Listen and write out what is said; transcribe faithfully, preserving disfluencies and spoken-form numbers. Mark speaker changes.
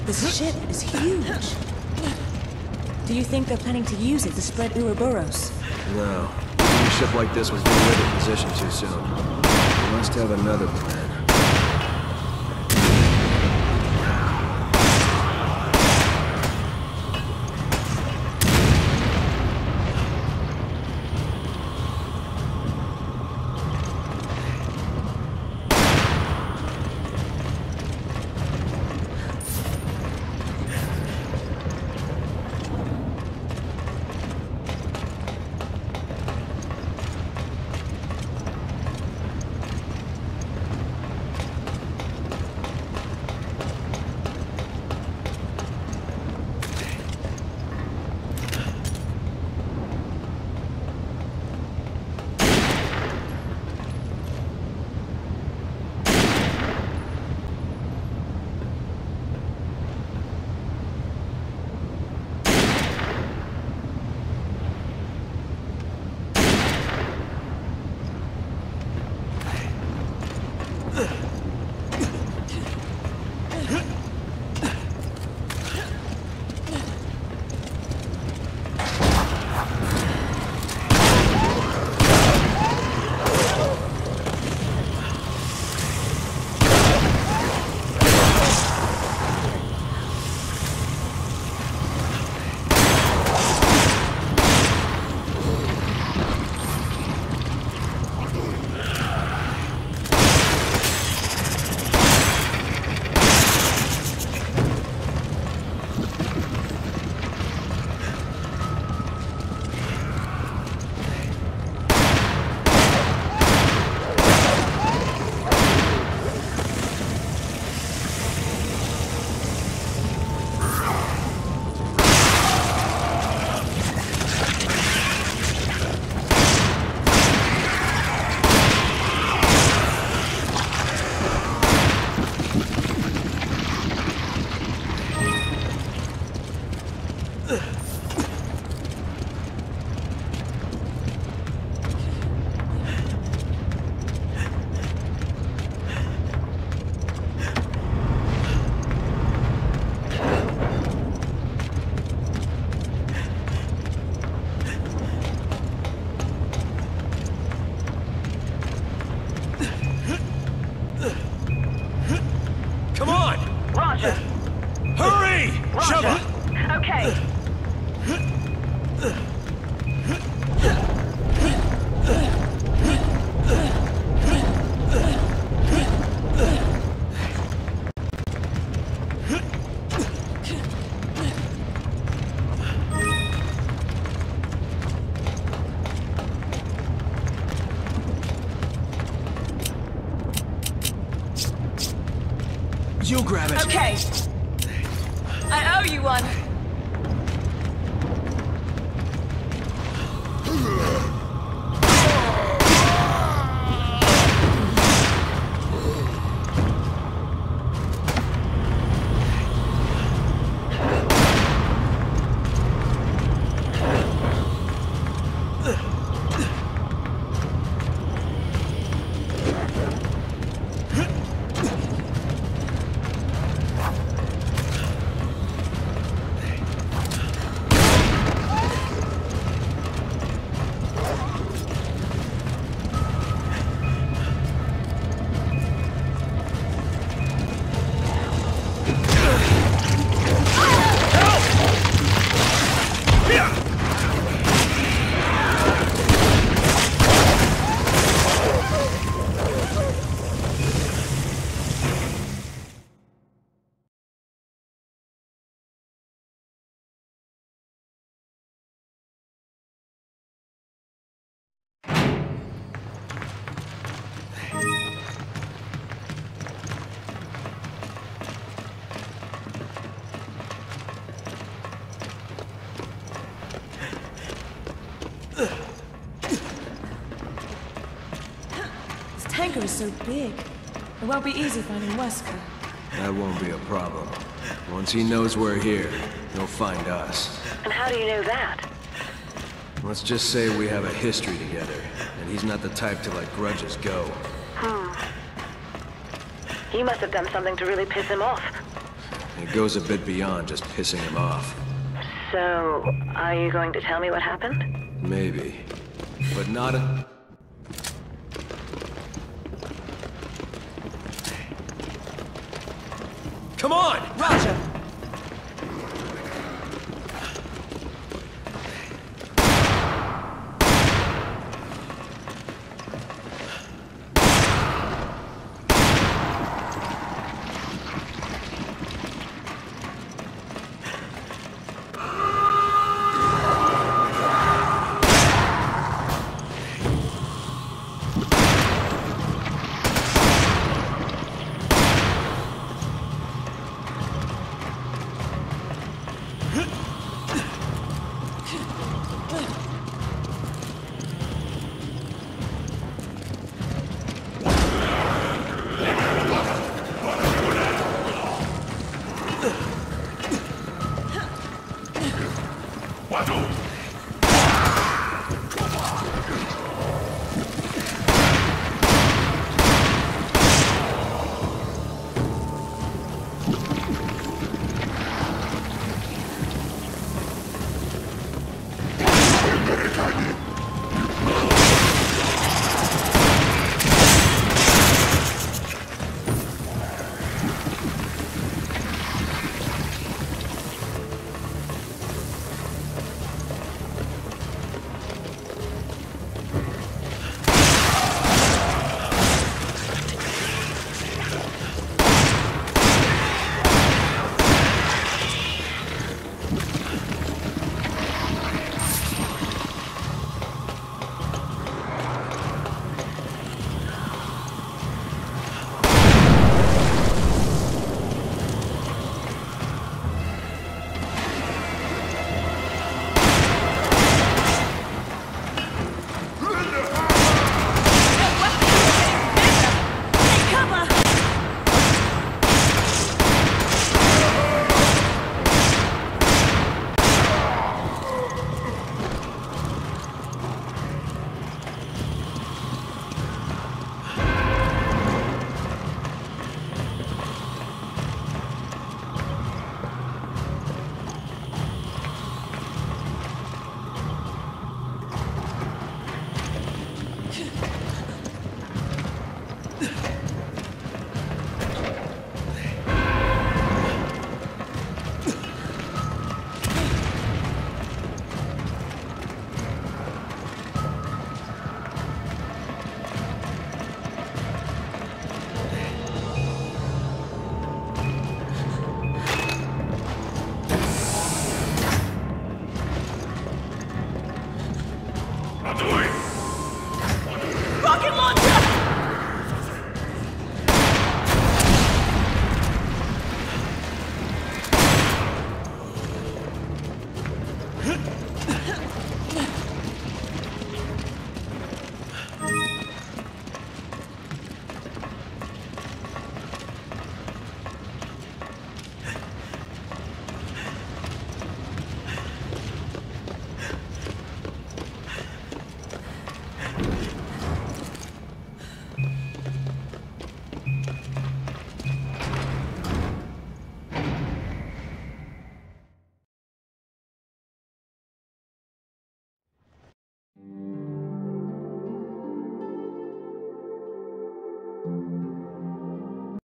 Speaker 1: This ship is huge. Do you think they're planning to use it to spread Ouroboros?
Speaker 2: No. A ship like this was delivered in position too soon. They must have another plan.
Speaker 3: You grab it.
Speaker 1: Okay. I owe you one. Tanker is so big. It won't be easy finding Wesker.
Speaker 2: That won't be a problem. Once he knows we're here, he'll find us.
Speaker 4: And how do you know that?
Speaker 2: Let's just say we have a history together, and he's not the type to let grudges go.
Speaker 4: Hmm. You must have done something to really piss him off.
Speaker 2: It goes a bit beyond just pissing him off.
Speaker 3: So, are you going to tell me what happened?
Speaker 2: Maybe. But not a... Come on!
Speaker 1: Roger!